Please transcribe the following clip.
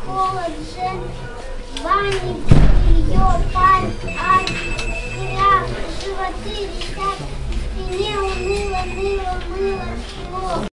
холод же, бани, белье, паль, кряк, животы висят, в спине уныло, ныло, мыло, шло.